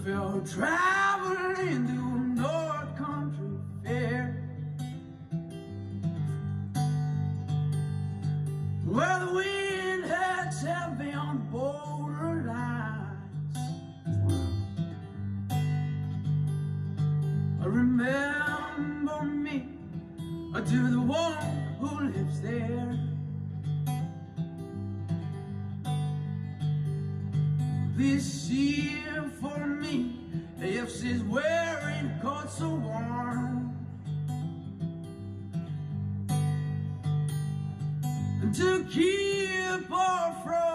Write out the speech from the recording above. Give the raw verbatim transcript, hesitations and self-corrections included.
fell traveling to a North Country fair, where the wind had heavy on the borderlines. Remember me to the one who lives there. This year for me, if she's wearing a coat so warm, to keep her from